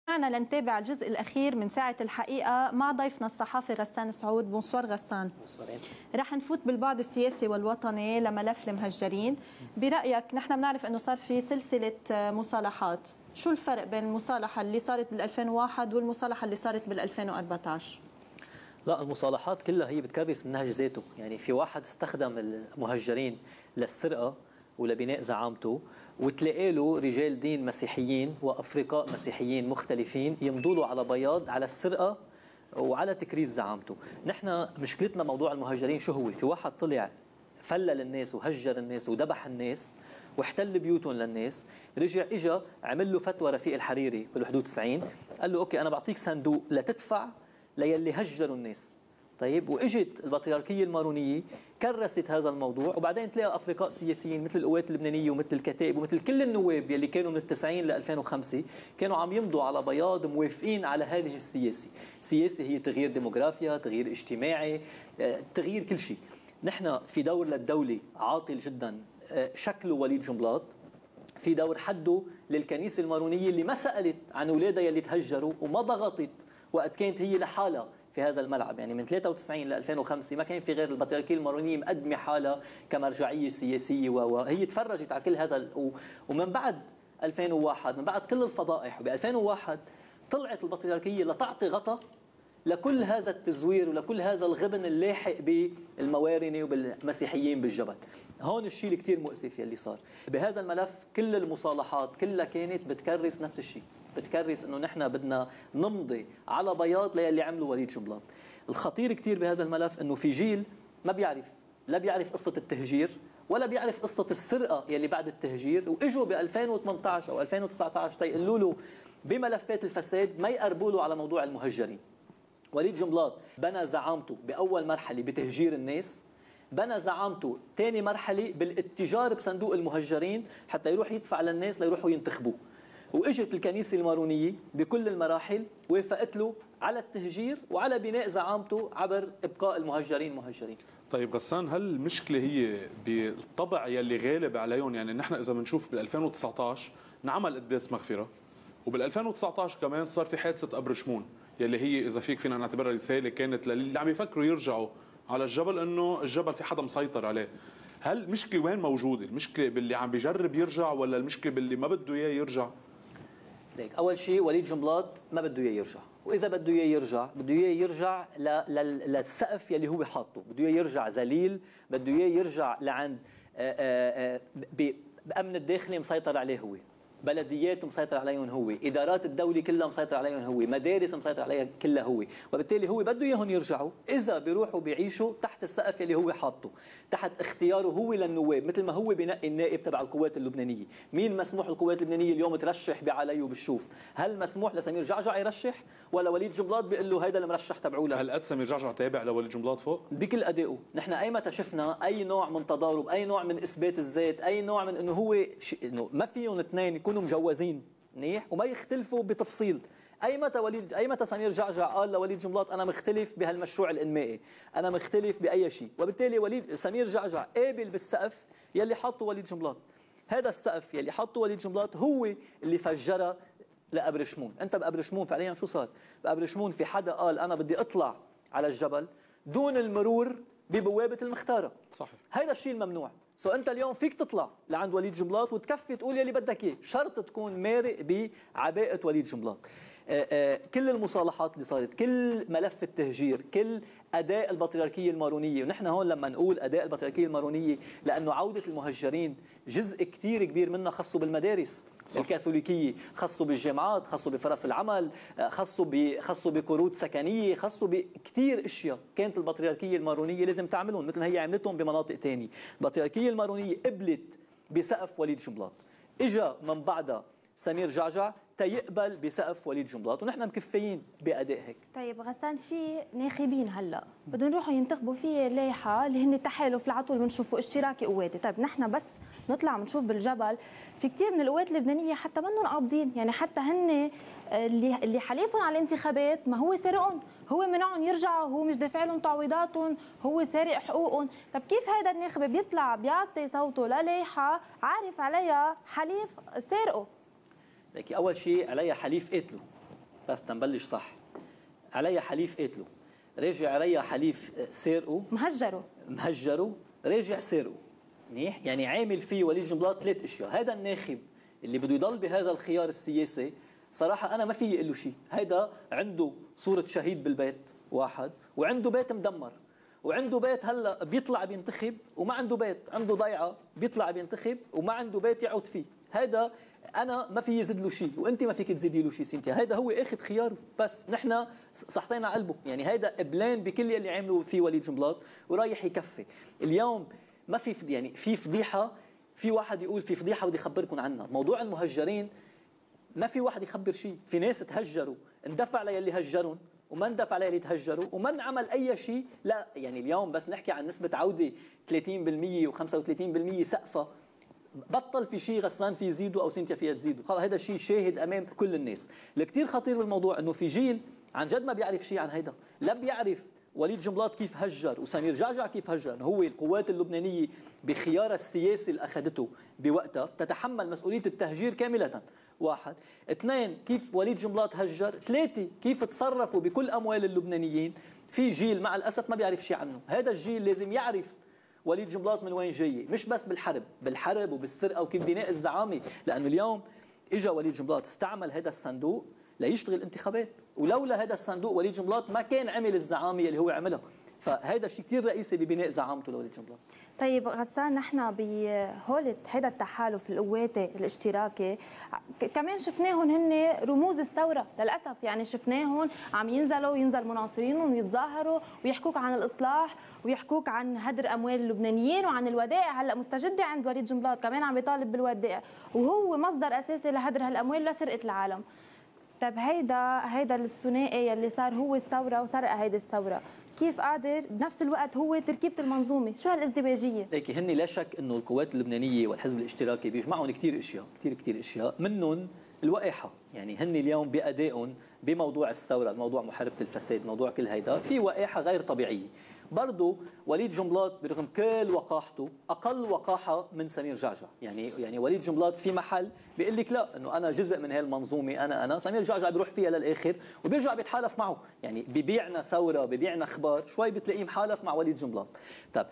معنا لنتابع الجزء الأخير من ساعة الحقيقة مع ضيفنا الصحافي غسان سعود. بونسوار غسان. رح نفوت بالبعد السياسي والوطني لملف المهجرين. برأيك نحن بنعرف أنه صار في سلسلة مصالحات، شو الفرق بين المصالحة اللي صارت بال2001 والمصالحة اللي صارت بال2014؟ لا، المصالحات كلها هي بتكرس النهج ذاته. يعني في واحد استخدم المهجرين للسرقة ولبناء زعامته، وتلاقي له رجال دين مسيحيين وافرقاء مسيحيين مختلفين يمضوا له على بياض على السرقه وعلى تكريس زعامته. نحن مشكلتنا موضوع المهاجرين شو هو؟ في واحد طلع فلل الناس وهجر الناس وذبح الناس واحتل بيوتهم للناس، رجع اجى عمل له فتوى رفيق الحريري بالحدود 90، قال له اوكي انا بعطيك صندوق لتدفع ليلي هجروا الناس. طيب، واجت البطريركيه المارونيه كرست هذا الموضوع، وبعدين تلاقي افرقاء سياسيين مثل القوات اللبنانيه ومثل الكتائب ومثل كل النواب يلي كانوا من ال90 ل 2005 كانوا عم يمضوا على بياض موافقين على هذه السياسه. السياسه هي تغيير ديموغرافيا، تغيير اجتماعي، تغيير كل شيء. نحن في دور للدوله عاطل جدا شكله وليد جنبلاط، في دور حده للكنيسه المارونيه اللي ما سالت عن اولادها يلي تهجروا وما ضغطت وقت كانت هي لحالها في هذا الملعب. يعني من 93 ل 2005 ما كان في غير البطريركيه المارونيه مقدمه حالها كمرجعيه سياسيه، وهي تفرجت على كل هذا. ومن بعد 2001 من بعد كل الفضائح، ب 2001 طلعت البطريركيه لتعطي غطاء لكل هذا التزوير ولكل هذا الغبن اللاحق بالموارنه وبالمسيحيين بالجبل. هون الشيء اللي كثير مؤسف يلي صار بهذا الملف. كل المصالحات كلها كانت بتكرس نفس الشيء، بتكرس انه نحن بدنا نمضي على بياض للي عمله وليد جنبلاط. الخطير كثير بهذا الملف انه في جيل ما بيعرف، لا بيعرف قصه التهجير ولا بيعرف قصه السرقه يلي بعد التهجير، واجوا ب 2018 او 2019 تيقولوا له بملفات الفساد ما يقربوا له على موضوع المهجرين. وليد جنبلاط بنى زعامته باول مرحله بتهجير الناس، بنى زعامته ثاني مرحله بالاتجار بصندوق المهجرين حتى يروح يدفع للناس ليروحوا ينتخبوه. واجت الكنيسه المارونيه بكل المراحل وافقت له على التهجير وعلى بناء زعامته عبر ابقاء المهجرين مهجرين. طيب غسان، هل المشكله هي بالطبع يلي غالب عليهم؟ يعني نحن اذا بنشوف بال 2019 انعمل قداس مغفره، وبال 2019 كمان صار في حادثه ابر شمون يلي هي اذا فيك فينا نعتبرها رساله كانت للي عم يفكروا يرجعوا على الجبل انه الجبل في حدا مسيطر عليه. هل المشكله وين موجوده؟ المشكله باللي عم بيجرب يرجع ولا المشكله باللي ما بده اياه يرجع؟ ليك اول شيء وليد جنبلاط ما بده اياه يرجع، واذا بده اياه يرجع بده اياه يرجع للسقف يلي هو حاطه، بده اياه يرجع ذليل، بده اياه يرجع لعند بامن الداخلي مسيطر عليه هو، بلديات مسيطر عليهم هو، ادارات الدوله كلها مسيطر عليهم هو، مدارس مسيطر عليها كلها هو، وبالتالي هو بده اياهم يرجعوا اذا بيروحوا بيعيشوا تحت السقف اللي هو حاطه، تحت اختياره هو للنواب، مثل ما هو بنقي النائب تبع القوات اللبنانيه. مين مسموح القوات اللبنانيه اليوم ترشح بعلي وبالشوف؟ هل مسموح لسمير جعجع يرشح ولا وليد جنبلاط بيقول له هيدا المرشح تبعوله؟ هل قد سمير جعجع تابع لوليد جنبلاط فوق؟ بكل ادائه. نحن ايمتى شفنا اي نوع من تضارب، اي نوع من اثبات الذات، اي نوع من انه هو انه ما فيهم اثنين يكونوا مجوزين منيح وما يختلفوا بتفصيل. ايمتى سمير جعجع قال لوليد جنبلاط انا مختلف بهالمشروع الانمائي، انا مختلف باي شيء؟ وبالتالي سمير جعجع قابل بالسقف يلي حطه وليد جنبلاط. هذا السقف يلي حطه وليد جنبلاط هو اللي فجرها لابر شمون. انت بابر شمون فعليا شو صار؟ بابر شمون في حدا قال انا بدي اطلع على الجبل دون المرور ببوابه المختاره. صحيح. هيدا الشيء الممنوع. انت اليوم فيك تطلع لعند وليد جنبلاط وتكفي تقول يلي بدك اياه، شرط تكون مارق بعباءه وليد جنبلاط. كل المصالحات اللي صارت، كل ملف التهجير، كل اداء البطريركيه المارونيه، ونحن هون لما نقول اداء البطريركيه المارونيه لانه عوده المهجرين جزء كثير كبير منها خصه بالمدارس الكاثوليكيه، خصه بالجامعات، خصه بفرص العمل، خصه بقروض سكنيه، خصه بكثير اشياء كانت البطريركيه المارونيه لازم تعملهم مثل ما هي عملتهم بمناطق ثانيه. البطريركيه المارونيه قبلت بسقف وليد جنبلاط، اجا من بعدها سمير جعجع تيقبل بسقف وليد جنبلاط، ونحن مكفيين باداء هيك. طيب غسان، في ناخبين هلا بدهم يروحوا ينتخبوا في لايحه اللي هن التحالف اللي على طول بنشوفوا اشتراكي قواتي. طيب نحن بس نطلع بنشوف بالجبل في كثير من القوات اللبنانيه حتى منهم قابضين، يعني حتى هن اللي حليفهم على الانتخابات ما هو سرقهم، هو منعهم يرجعوا، هو مش دافع لهم تعويضاتهم، هو سارق حقوقهم. طب كيف هيدا الناخب بيطلع بيعطي صوته للايحه عارف عليها حليف سارقه؟ لكن اول شيء عليها حليف قتله، بس تنبلش صح. عليا حليف قتله، راجع عليا حليف سارقه، مهجره، راجع سارقه. منيح؟ يعني عامل فيه وليد جنبلاط 3 اشياء. هذا الناخب اللي بده يضل بهذا الخيار السياسي صراحه انا ما في اقول له شيء. هيدا عنده صوره شهيد بالبيت واحد، وعنده بيت مدمر، وعنده بيت هلا بيطلع بينتخب وما عنده بيت، عنده ضيعه بيطلع بينتخب وما عنده بيت يعود فيه. هذا انا ما في يزيد له شيء، وانت ما فيك تزيدي له شيء سينتيا. هذا هو اخذ خياره، بس نحن صحطينا على قلبه. يعني هذا قبلان بكل اللي عملوا فيه وليد جنبلاط ورايح يكفي. اليوم ما في يعني في فضيحه، في واحد يقول في فضيحه بدي اخبركم عنها. موضوع المهجرين ما في واحد يخبر شيء. في ناس تهجروا، اندفع للي هجرهم وما اندفع للي تهجروا وما انعمل اي شيء. لا يعني اليوم بس نحكي عن نسبه عوده 30% و35% سقفه، بطل في شيء غسان في يزيدوا او سنتيا فيها تزيدوا. خلص هذا الشيء شاهد امام كل الناس. الكثير خطير بالموضوع انه في جيل عن جد ما بيعرف شيء عن هيدا. لا بيعرف وليد جنبلاط كيف هجر وسمير جعجع كيف هجر. هو القوات اللبنانيه بخيارها السياسي اللي اخذته بوقتها تتحمل مسؤوليه التهجير كامله. 1 2 كيف وليد جنبلاط هجر. 3 كيف تصرفوا بكل اموال اللبنانيين. في جيل مع الاسف ما بيعرف شيء عنه. هذا الجيل لازم يعرف وليد جنبلاط من وين جاي، مش بس بالحرب وبالسرقه وكيف بناء الزعامه. لانه اليوم اجى وليد جنبلاط استعمل هذا الصندوق ليشتغل انتخابات، ولولا هذا الصندوق وليد جنبلاط ما كان عمل الزعامه اللي هو عملها. فهذا شيء كثير رئيسي ببناء زعامته لوليد جنبلاط. طيب غسان، نحن بهولة هذا التحالف القواتي الاشتراكي كمان شفناهم هن رموز الثوره للاسف. يعني شفناهم عم ينزل مناصرينهم ويتظاهروا ويحكوك عن الاصلاح ويحكوك عن هدر اموال اللبنانيين وعن الودائع. هلا مستجده عند وليد جنبلاط كمان عم يطالب بالودائع، وهو مصدر اساسي لهدر هالاموال لسرقه العالم. طيب هيدا الثنائي اللي صار هو الثوره وسرق هيدي الثوره، كيف قادر بنفس الوقت هو تركيبه المنظومه؟ شو هالازدواجيه؟ ليكي هن لا شك انه القوات اللبنانيه والحزب الاشتراكي بيجمعهم كثير اشياء، كثير اشياء، منهم الوقاحه. يعني هن اليوم بادائهم بموضوع الثوره، موضوع محاربه الفساد، موضوع كل هيدا، في وقاحه غير طبيعيه. برضه وليد جنبلاط برغم كل وقاحته اقل وقاحه من سمير جعجع. يعني وليد جنبلاط في محل بيقول لك لا انه انا جزء من هالمنظومه، انا سمير جعجع بيروح فيها للاخر وبيرجع بيتحالف معه. يعني ببيعنا ثوره، ببيعنا اخبار، شوي بتلاقيه محالف مع وليد جنبلاط. طب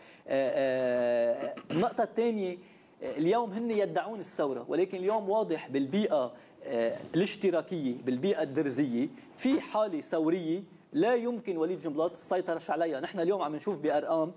النقطه الثانيه، اليوم هن يدعون الثوره، ولكن اليوم واضح بالبيئه الاشتراكيه، بالبيئه الدرزيه، في حاله ثوريه لا يمكن وليد جنبلاط السيطرة عليها. نحن اليوم عم نشوف بأرقام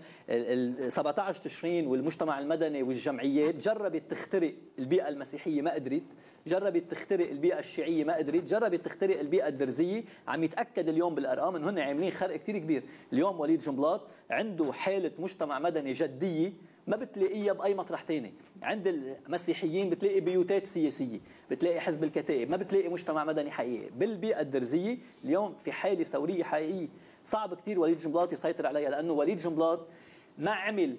17 تشرين والمجتمع المدني والجمعيات جربت تخترق البيئة المسيحية ما قدرت، جربت تخترق البيئة الشيعية ما قدرت، جربت تخترق البيئة الدرزية. عم يتأكد اليوم بالأرقام أنه هن عاملين خرق كتير كبير. اليوم وليد جنبلاط عنده حالة مجتمع مدني جدية ما بتلاقيها باي مطرح ثاني. عند المسيحيين بتلاقي بيوتات سياسيه، بتلاقي حزب الكتائب، ما بتلاقي مجتمع مدني حقيقي. بالبيئه الدرزيه اليوم في حاله ثوريه حقيقيه صعب كثير وليد جنبلاط يسيطر عليها، لانه وليد جنبلاط ما عمل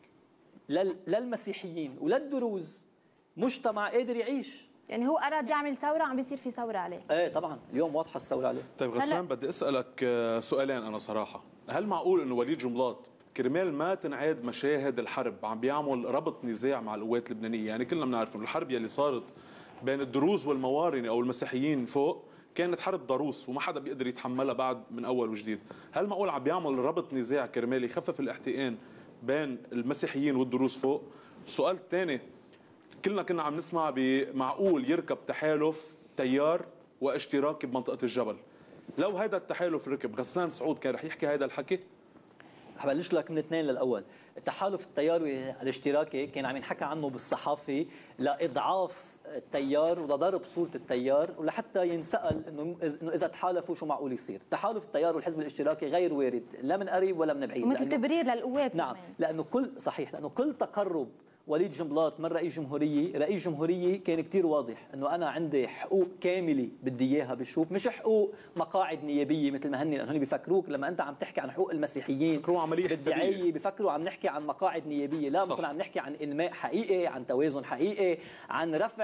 للمسيحيين وللدروز مجتمع قادر يعيش. يعني هو اراد يعمل ثوره، عم بيصير في ثوره عليه. ايه طبعا اليوم واضحه الثوره عليه. طيب غسان، بدي اسالك سؤالين انا صراحه. هل معقول انه وليد جنبلاط كرمال ما تنعاد مشاهد الحرب عم بيعمل ربط نزاع مع القوات اللبنانيه؟ يعني كلنا بنعرف انه الحرب يلي صارت بين الدروز والموارنه او المسيحيين فوق كانت حرب ضروس وما حدا بيقدر يتحملها بعد من اول وجديد. هل معقول عم بيعمل ربط نزاع كرمال يخفف الاحتقان بين المسيحيين والدروز فوق؟ السؤال الثاني، كلنا كنا عم نسمع بمعقول يركب تحالف تيار واشتراكي بمنطقه الجبل. لو هذا التحالف ركب، غسان سعود كان رح يحكي هذا الحكي؟ حبلش لك من اثنين للاول. التحالف التيار الاشتراكي كان عم ينحكى عنه بالصحافه لاضعاف التيار ولضرب صوره التيار ولحتى ينسال انه اذا تحالفوا شو معقول يصير. تحالف التيار والحزب الاشتراكي غير وارد لا من قريب ولا من بعيد، مثل تبرير للقوات. نعم كمان. لانه كل تقرب وليد جنبلاط من رئيس جمهورية كان كتير واضح انه انا عندي حقوق كامله بدي اياها بالشوف، مش حقوق مقاعد نيابيه مثل ما هن بيفكروك لما انت عم تحكي عن حقوق المسيحيين بيفكروا عمليه حسابيه، بيفكروا عم نحكي عن مقاعد نيابيه. لا، ممكن عم نحكي عن انماء حقيقي، عن توازن حقيقي، عن رفع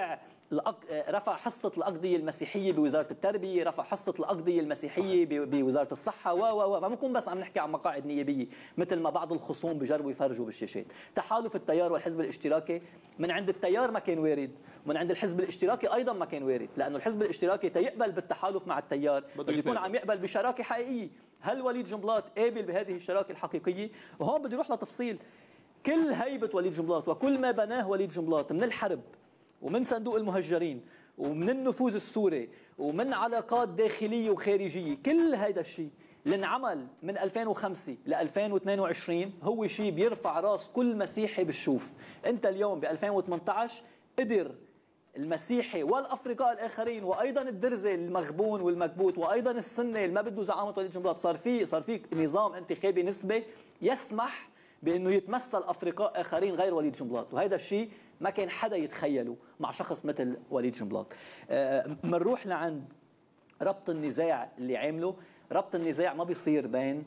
رفع حصة الأقضية المسيحية بوزارة التربية، رفع حصة الأقضية المسيحية بوزارة الصحة ما بنكون بس عم نحكي عن مقاعد نيابية مثل ما بعض الخصوم بجربوا يفرجوا بالشاشات. تحالف التيار والحزب الاشتراكي من عند التيار ما كان وارد، ومن عند الحزب الاشتراكي أيضا ما كان وارد، لأنه الحزب الاشتراكي تيقبل بالتحالف مع التيار بده يكون عم يقبل بشراكة حقيقية. هل وليد جنبلاط قابل بهذه الشراكة الحقيقية؟ وهون بدي أروح لتفصيل. كل هيبة وليد جنبلاط وكل ما بناه وليد جنبلاط من الحرب ومن صندوق المهجرين ومن النفوذ السوري ومن علاقات داخلية وخارجية، كل هذا الشيء اللي انعمل من 2005 ل 2022 هو شيء بيرفع راس كل مسيحي بالشوف. انت اليوم ب 2018 قدر المسيحي والافرقاء الاخرين وايضا الدرزي المغبون والمكبوت وايضا السني اللي ما بده زعامه وليد جنبلاط، صار في نظام انتخابي نسبي يسمح بانه يتمثل افرقاء اخرين غير وليد جنبلاط، وهذا الشيء ما كان حدا يتخيله مع شخص مثل وليد جنبلاط. بنروح لعند ربط النزاع اللي عامله. ربط النزاع ما بيصير بين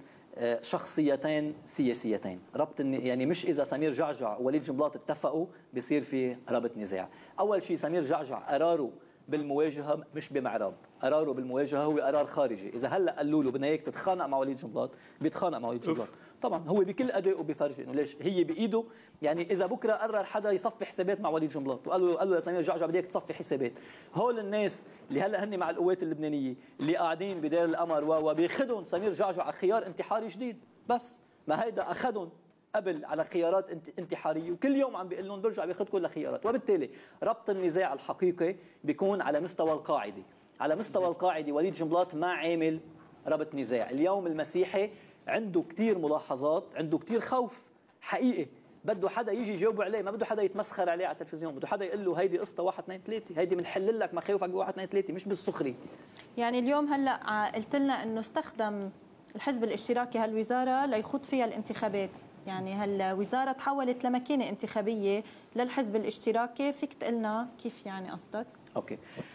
شخصيتين سياسيتين، يعني مش اذا سمير جعجع ووليد جنبلاط اتفقوا بيصير في ربط نزاع. اول شيء سمير جعجع قراره بالمواجهه مش بمعراب، قراره بالمواجهه هو قرار خارجي. اذا هلا قالوا له بدنا اياك تتخانق مع وليد جنبلاط بيتخانق مع وليد جنبلاط. طبعا هو بكل ادائه بفرجي انه ليش هي بايده. يعني اذا بكره قرر حدا يصفي حسابات مع وليد جنبلاط وقال له لسمير جعجع بدك تصفي حسابات، هول الناس اللي هلا هن مع القوات اللبنانيه اللي قاعدين بدير القمر وبياخذهم سمير جعجع على خيار انتحاري جديد، بس ما هيدا اخذهم قبل على خيارات انتحاريه وكل يوم عم بيقول لهم برجع باخذكم لخيارات. وبالتالي ربط النزاع الحقيقي بيكون على مستوى القاعده. على مستوى القاعده وليد جنبلاط ما عامل ربط نزاع. اليوم المسيحي عنده كثير ملاحظات، عنده كثير خوف حقيقي، بده حدا يجي يجاوب عليه، ما بده حدا يتمسخر عليه على التلفزيون، بده حدا يقول له هيدي قصه 1 2 3، هيدي بنحل لك مخاوفك ب 1 2 3 مش بالسخري. يعني اليوم هلا قلت لنا انه استخدم الحزب الاشتراكي هالوزاره ليخوض فيها الانتخابات، يعني هالوزاره تحولت لماكينه انتخابيه للحزب الاشتراكي، فيك تقلنا كيف يعني قصدك؟ اوكي.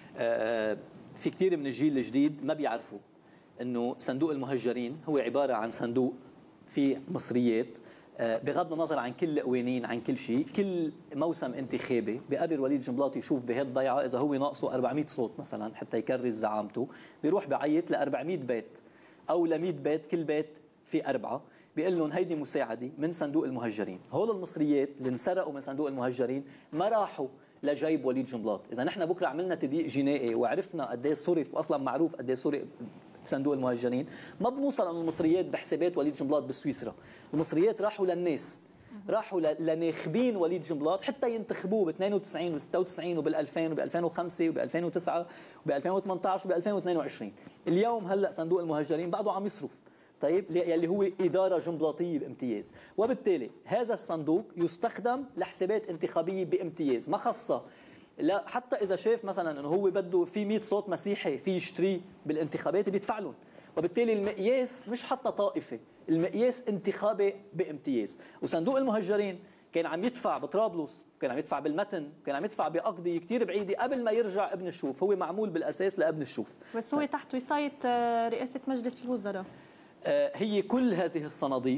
في كثير من الجيل الجديد ما بيعرفوا انه صندوق المهجرين هو عباره عن صندوق فيه مصريات، بغض النظر عن كل القوانين عن كل شيء. كل موسم انتخابي بقرر وليد جنبلاط يشوف بهالضيعه اذا هو ناقصه 400 صوت مثلا حتى يكرس زعامته، بيروح بعيط ل 400 بيت او ل 100 بيت، كل بيت في 4، بيقول لهم هيدي مساعده من صندوق المهجرين. هول المصريات اللي انسرقوا من صندوق المهجرين ما راحوا لجيب وليد جنبلاط. اذا نحن بكره عملنا تضييق جنائي وعرفنا قد ايه صرف، واصلا معروف قد ايه صرف بصندوق المهجرين، ما بنوصل انه المصريات بحسابات وليد جنبلاط بسويسرا. المصريات راحوا للناس، راحوا لناخبين وليد جنبلاط حتى ينتخبوه ب 92 و 96 وبال 2000 وب 2005 وب 2009 وب 2018 وب 2022. اليوم هلا صندوق المهجرين بعده عم يصرف، طيب اللي هو إدارة جنبلاطية بامتياز. وبالتالي هذا الصندوق يستخدم لحسابات انتخابية بامتياز، ما خصة لا حتى إذا شاف مثلا أنه هو بده في 100 صوت مسيحي في يشتري بالانتخابات بيدفع لهم. وبالتالي المقياس مش حتى طائفة، المقياس انتخابي بامتياز. وصندوق المهجرين كان عم يدفع بطرابلس، كان عم يدفع بالمتن، كان عم يدفع بأقضية كتير بعيدة قبل ما يرجع ابن الشوف. هو معمول بالأساس لابن الشوف، بس هو تحت وصاية رئاسة مجلس الوزراء. هي كل هذه الصناديق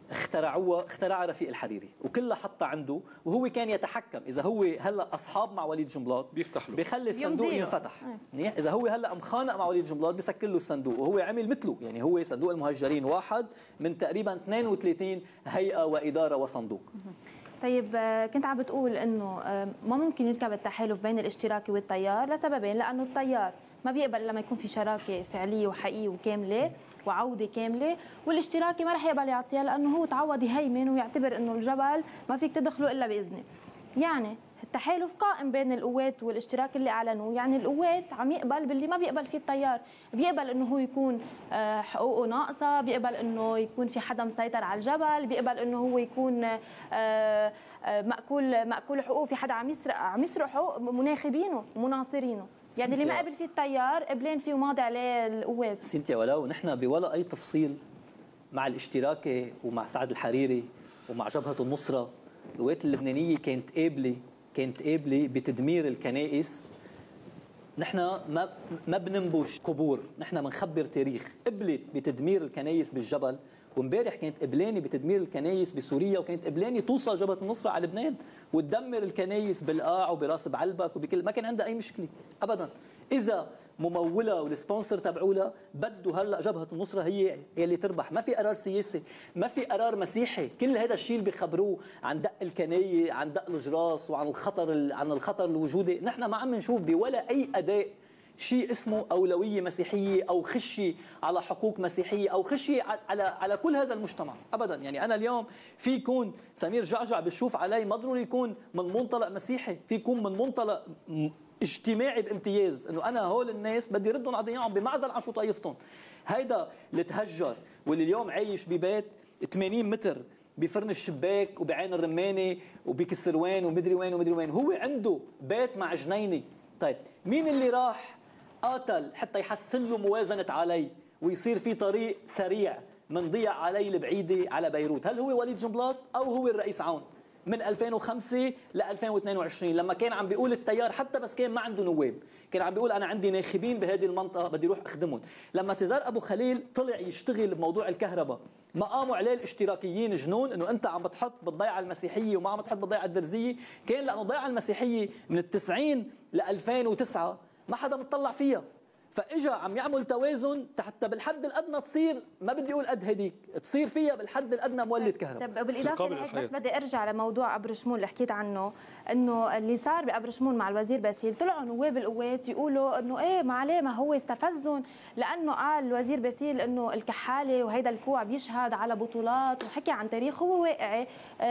اخترعها رفيق الحريري وكلها حطها عنده، وهو كان يتحكم. اذا هو هلا اصحاب مع وليد جنبلاط بيفتح له، بيخلي الصندوق ينفتح. اذا هو هلا مخانق مع وليد جنبلاط بيسكر له الصندوق، وهو عمل مثله. يعني هو صندوق المهجرين واحد من تقريبا 32 هيئه واداره وصندوق. طيب كنت عم بتقول انه ما ممكن يركب التحالف بين الاشتراكي والتيار لسببين، لانه التيار ما بيقبل لما يكون في شراكه فعليه وحقيقيه وكامله وعوده كامله، والاشتراكي ما رح يقبل يعطيها لانه هو تعود يهيمن ويعتبر انه الجبل ما فيك تدخله الا باذنه. يعني التحالف قائم بين القوات والاشتراك اللي اعلنوه، يعني القوات عم يقبل باللي ما بيقبل فيه التيار، بيقبل انه هو يكون حقوقه ناقصه، بيقبل انه يكون في حدا مسيطر على الجبل، بيقبل انه هو يكون مأكول حقوقه، في حدا عم يسرق حقوق مناخبينه ومناصرينه. يعني اللي ما قبل فيه التيار قبلين فيه وماضي عليه القوات. سنتيا ولو نحن بولا اي تفصيل مع الاشتراكي ومع سعد الحريري ومع جبهه النصره، القوات اللبنانيه كانت قابله بتدمير الكنائس. نحن ما بننبش قبور، نحن بنخبر تاريخ. قبلت بتدمير الكنائس بالجبل وامبارح كانت قبلاني بتدمير الكنايس بسوريا، وكانت قبلاني توصل جبهة النصرة على لبنان وتدمر الكنايس بالقاع وبراس بعلبك وبكل، ما كان عندها أي مشكلة أبدا. إذا ممولة والسبونسر تبعولها بده هلا جبهة النصرة هي اللي تربح، ما في قرار سياسي، ما في قرار مسيحي، كل هذا الشيء اللي بيخبروه عن دق الكناية، عن دق الجراس، وعن الخطر الوجودي، نحن ما عم نشوف بولا أي أداء شيء اسمه أولوية مسيحية أو خشية على حقوق مسيحية أو خشية على كل هذا المجتمع أبدا. يعني أنا اليوم في يكون سمير جعجع بشوف علي ما ضروري يكون من منطلق مسيحي، في يكون من منطلق اجتماعي بامتياز، انه انا هول الناس بدي ردهم على ضياعهم بمعزل عن شو طايفتهم. هيدا اللي تهجر واللي اليوم عايش ببيت 80 متر بفرن الشباك وبعين الرمانه وبكسروان ومدري وين ومدري وين، هو عنده بيت مع جنينه. طيب مين اللي راح قاتل حتى يحسن له موازنه علي ويصير في طريق سريع من ضيع علي البعيده على بيروت؟ هل هو وليد جنبلاط او هو الرئيس عون؟ من 2005 ل 2022 لما كان عم بيقول التيار حتى بس كان ما عنده نواب، كان عم بيقول انا عندي ناخبين بهذه المنطقه بدي اروح اخدمهم. لما سيزار ابو خليل طلع يشتغل بموضوع الكهرباء ما قاموا عليه الاشتراكيين جنون انه انت عم بتضيع المسيحيه وما عم بتضيع الدرزيه، كان لانه ضيع المسيحيه من ال90 ل 2009 ما حدا مطلع فيها، فاجا عم يعمل توازن حتى بالحد الادنى تصير، ما بدي اقول قد هديك، تصير فيها بالحد الادنى مولد كهرباء. طب بالاضافه لهيك بس بدي ارجع لموضوع ابر شمون اللي حكيت عنه، انه اللي صار بابر شمون مع الوزير باسيل، طلعوا نواب القوات يقولوا انه ايه ما عليه، ما هو استفزهم لانه قال الوزير باسيل انه الكحاله وهيدا الكوع بيشهد على بطولات، وحكي عن تاريخ هو واقعي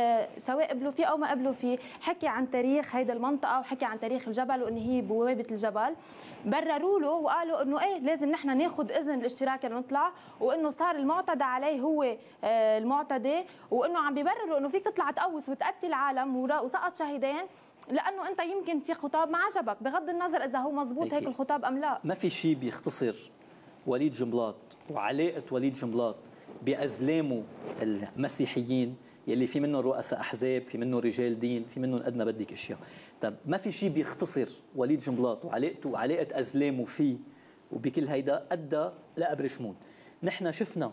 سواء قبلوا فيه او ما قبلوا فيه، حكي عن تاريخ هيدا المنطقه وحكي عن تاريخ الجبل وان هي بوابه الجبل. برروا له وقالوا انه ايه لازم نحن ناخذ اذن الاشتراكي لنطلع، وانه صار المعتدى عليه هو المعتدي، وانه عم بيبرروا انه فيك تطلع تقوس وتقتل عالم وسقط شهيدين لانه انت يمكن في خطاب ما عجبك، بغض النظر اذا هو مزبوط هيك الخطاب ام لا. ما في شيء بيختصر وليد جنبلاط وعلاقه وليد جنبلاط بازلامه المسيحيين يلي في منهم رؤساء احزاب، في منهم رجال دين، في منهم قد ما بدك اشياء. طب ما في شيء بيختصر وليد جنبلاط وعلاقته وعلاقه ازلامه فيه وبكل هيدا ادى لابر شمون. نحن شفنا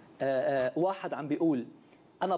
واحد عم بيقول انا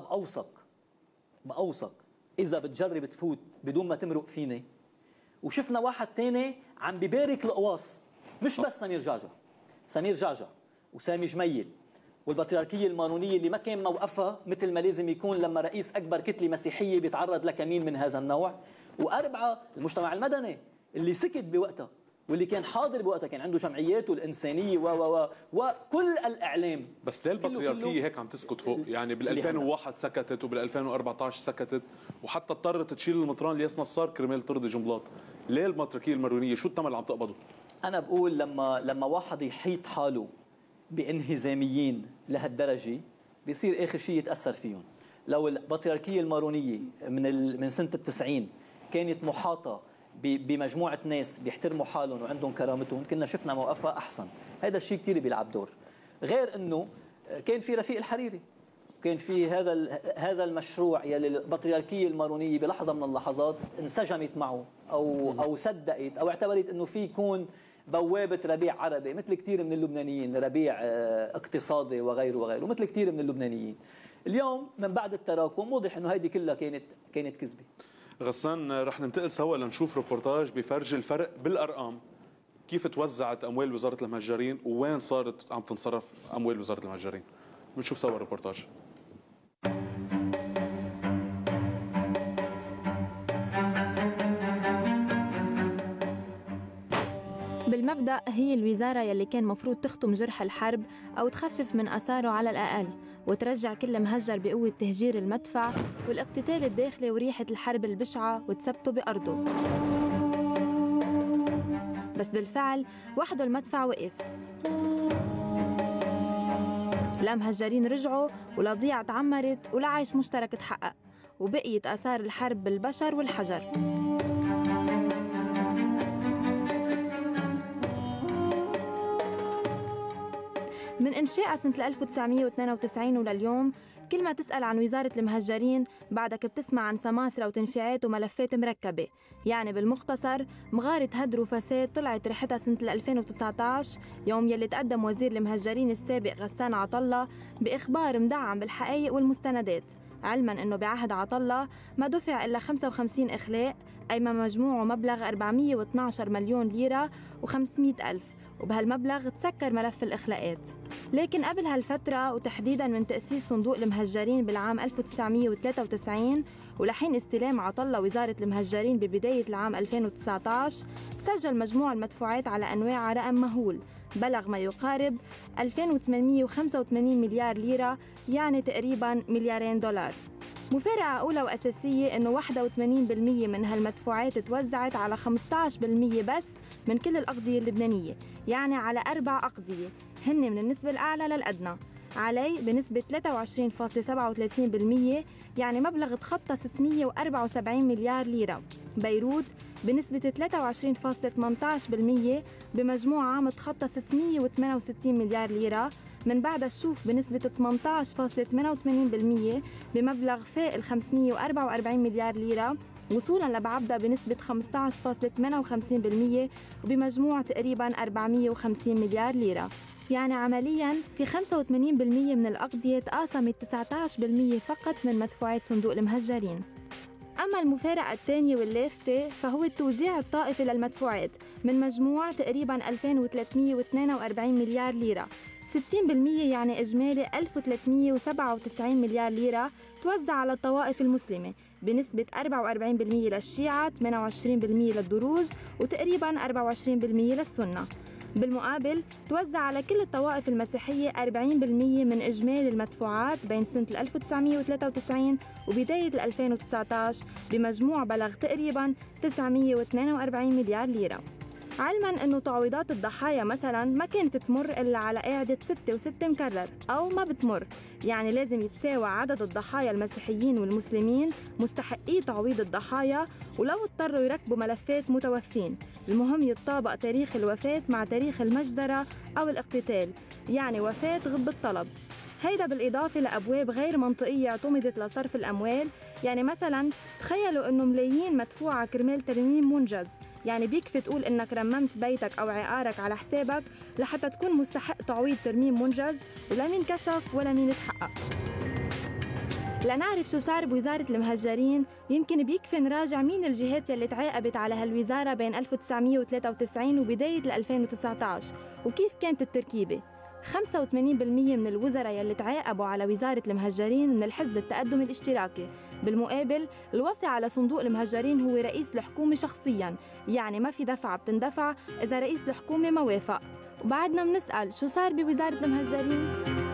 باوثق اذا بتجرب تفوت بدون ما تمرق فيني، وشفنا واحد ثاني عم بيبارك القواص، مش بس سمير جعجع وسامي جميل والبطريركيه المانونيه اللي ما كان موقفها مثل ما لازم يكون لما رئيس اكبر كتله مسيحيه بيتعرض لكمين من هذا النوع، واربعه المجتمع المدني اللي سكت بوقتها واللي كان حاضر بوقتها، كان عنده جمعياته الانسانيه وكل الاعلام. بس ليه البطريركيه هيك عم تسكت فوق؟ يعني بال 2001 سكتت وبال 2014 سكتت، وحتى اضطرت تشيل المطران الياس نصار كرمال ترضي جنبلاط. ليه البطريركيه المارونيه شو الثمن اللي عم تقبضه؟ انا بقول لما واحد يحيط حاله بانهزاميين لهالدرجه بيصير اخر شيء يتاثر فيهم. لو البطريركيه المارونيه من سنه ال90 كانت محاطه بمجموعه ناس بيحترموا حالهم وعندهم كرامتهم، كنا شفنا موقفها احسن. هذا الشيء كثير بيلعب دور، غير انه كان في رفيق الحريري، كان في هذا المشروع يلي البطريركيه المارونيه بلحظه من اللحظات انسجمت معه او صدقت او اعتبرت انه في يكون بوابه ربيع عربي مثل كثير من اللبنانيين، ربيع اقتصادي وغيره وغيره، مثل كثير من اللبنانيين. اليوم من بعد التراكم واضح انه هيدي كلها كانت كذبه. غسان، رح ننتقل سوا لنشوف روبورتاج بيفرجي الفرق بالارقام، كيف توزعت اموال وزاره المهجرين ووين صارت عم تنصرف اموال وزاره المهجرين. بنشوف سوا الروبورتاج. بالمبدأ هي الوزارة يلي كان مفروض تختم جرح الحرب أو تخفف من أثاره على الأقل، وترجع كل مهجر بقوة تهجير المدفع والاقتتال الداخلي وريحة الحرب البشعة وتثبته بأرضه. بس بالفعل وحده المدفع وقف، لا مهجرين رجعوا ولا ضيعة تعمرت ولا عيش مشترك تحقق، وبقيت آثار الحرب بالبشر والحجر. من إنشائها سنة 1992 ولليوم كل ما تسأل عن وزارة المهجرين بعدك بتسمع عن سماسرة وتنفيعات وملفات مركبة. يعني بالمختصر مغارة هدر وفساد طلعت ريحتها سنة 2019 يوم يلي تقدم وزير المهجرين السابق غسان عطلة بإخبار مدعم بالحقائق والمستندات، علما أنه بعهد عطلة ما دفع إلا 55 إخلاء، أي ما مجموعه مبلغ 412 مليون ليرة و500 ألف، وبهالمبلغ تسكر ملف الإخلاءات. لكن قبل هالفترة وتحديداً من تأسيس صندوق المهجرين بالعام 1993 ولحين استلام عطلة وزارة المهجرين ببداية العام 2019 سجل مجموع المدفوعات على أنواعها رقم مهول بلغ ما يقارب 2885 مليار ليرة، يعني تقريباً $2 مليار. مفارقة أولى وأساسية أنه 81% من هالمدفوعات توزعت على 15% بس من كل الأقضية اللبنانية، يعني على 4 أقضية هن من النسبة الأعلى للأدنى. علي بنسبة 23.37%، يعني مبلغ تخطى 674 مليار ليرة. بيروت بنسبة 23.18% بمجموع عام تخطى 668 مليار ليرة. من بعد الشوف بنسبة 18.88% بمبلغ فائق 544 مليار ليرة، وصولاً لبعبدة بنسبة 15.58% وبمجموع تقريباً 450 مليار ليرة. يعني عملياً في 85% من الأقضية تقاسمت 19% فقط من مدفوعات صندوق المهجرين. أما المفارقة الثانية واللافتة فهو التوزيع الطائفي للمدفوعات من مجموع تقريباً 2342 مليار ليرة. 60% يعني إجمالي 1397 مليار ليرة توزع على الطوائف المسلمة بنسبة 44% للشيعة، 28% للدروز، وتقريباً 24% للسنة. بالمقابل توزع على كل الطوائف المسيحية 40% من إجمالي المدفوعات بين سنة 1993 وبداية 2019 بمجموع بلغ تقريباً 942 مليار ليرة. علماً أنه تعويضات الضحايا مثلاً ما كانت تمر إلا على قاعدة 6 و6 مكرر أو ما بتمر، يعني لازم يتساوى عدد الضحايا المسيحيين والمسلمين مستحقي تعويض الضحايا، ولو اضطروا يركبوا ملفات متوفين المهم يتطابق تاريخ الوفاة مع تاريخ المجزرة أو الاقتتال، يعني وفاة غب الطلب. هيدا بالإضافة لأبواب غير منطقية اعتمدت لصرف الأموال. يعني مثلاً تخيلوا أنه ملايين مدفوعة كرمال ترميم منجز، يعني بيكفي تقول إنك رممت بيتك أو عقارك على حسابك لحتى تكون مستحق تعويض ترميم منجز، ولا مين كشف ولا مين تحقق. لنعرف شو صار بوزارة المهجرين يمكن بيكفي نراجع مين الجهات يلي تعاقبت على هالوزارة بين 1993 وبداية 2019 وكيف كانت التركيبة. 85% من الوزراء يلي تعاقبوا على وزارة المهجرين من الحزب التقدم الاشتراكي. بالمقابل الوصي على صندوق المهجرين هو رئيس الحكومة شخصياً، يعني ما في دفعة بتندفع إذا رئيس الحكومة ما وافق. وبعدنا بنسأل شو صار بوزارة المهجرين؟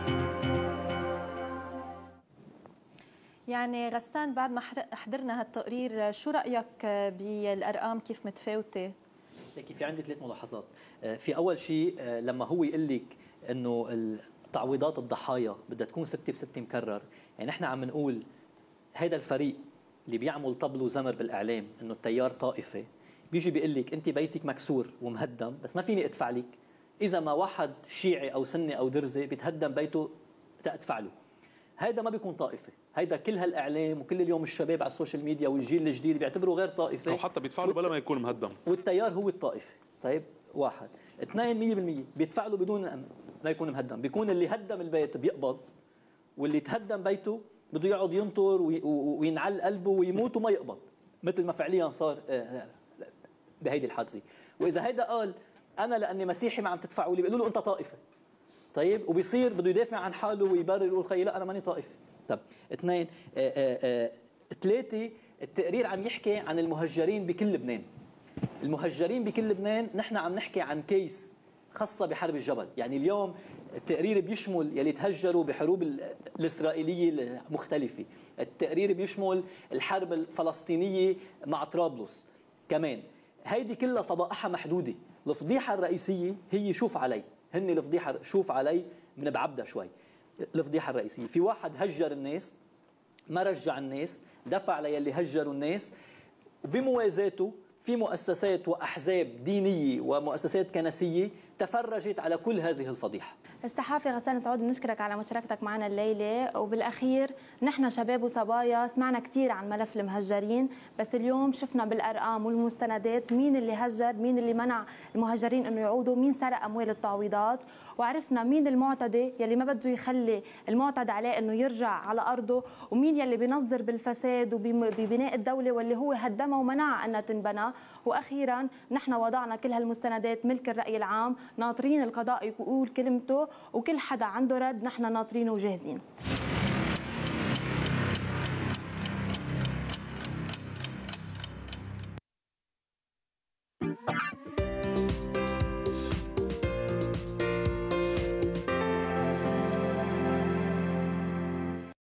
يعني غسان بعد ما حضرنا هالتقرير شو رأيك بالأرقام كيف متفاوتة؟ لكن في عندي 3 ملاحظات. في أول شيء لما هو يقول لك إنه تعويضات الضحايا بدها تكون 6 ب6 مكرر، يعني إحنا عم نقول هيدا الفريق اللي بيعمل طبل وزمر بالإعلام إنه التيار طائفي بيجي بيقول لك أنت بيتك مكسور ومهدم بس ما فيني أدفع لك، إذا ما واحد شيعي أو سني أو درزي بيتهدم بيته تأدفع له. هيدا ما بيكون طائفة، هيدا كل هالإعلام وكل اليوم الشباب على السوشيال ميديا والجيل الجديد بيعتبروا غير طائفة أو حتى بيدفع له بلا ما يكون مهدم، والتيار هو الطائفة. طيب 1 2 100% بيدفع له بدون ما يكون مهدم. بيكون اللي هدم البيت بيقبض، واللي تهدم بيته بده يقعد ينطر وينعل قلبه ويموت وما يقبض، مثل ما فعليا صار بهيدي الحادثة. وإذا هيدا قال أنا لأني مسيحي ما عم تدفعوا لي بيقولوا له أنت طائفة. طيب وبيصير بده يدافع عن حاله ويبرر يقول خيي لا أنا ماني طائفة. طب 2 3 التقرير عم يحكي عن المهجرين بكل لبنان. المهجرين بكل لبنان نحن عم نحكي عن كيس خاصة بحرب الجبل. يعني اليوم التقرير بيشمل يلي تهجروا بحروب الإسرائيلية المختلفة، التقرير بيشمل الحرب الفلسطينية مع طرابلس كمان. هيدي كلها فضائحها محدودة. الفضيحة الرئيسية هي شوف علي، هن الفضيحة شوف علي من بعبدها شوي. الفضيحة الرئيسية في واحد هجر الناس ما رجع الناس، دفع ليلي هجروا الناس، وبموازاته في مؤسسات وأحزاب دينية ومؤسسات كنسية تفرجت على كل هذه الفضيحة. الصحافي غسان سعود بنشكرك على مشاركتك معنا الليلة. وبالأخير نحن شباب وصبايا سمعنا كثير عن ملف المهجرين، بس اليوم شفنا بالأرقام والمستندات مين اللي هجر، مين اللي منع المهجرين انه يعودوا، مين سرق أموال التعويضات، وعرفنا مين المعتدي يلي ما بده يخلي المعتدى عليه انه يرجع على أرضه، ومين يلي بينظر بالفساد وببناء الدولة واللي هو هدمها ومنع أنها تنبنى. وأخيرا نحن وضعنا كل هالمستندات ملك الرأي العام، ناطرين القضاء يقول كلمته، وكل حدا عنده رد نحن ناطرينه وجاهزين.